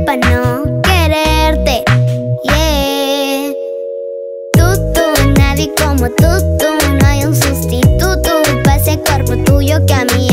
pa' no quererte. Yeah. Tú, nadie como tú, no hay un sustituto pa' ese cuerpo tuyo que a mí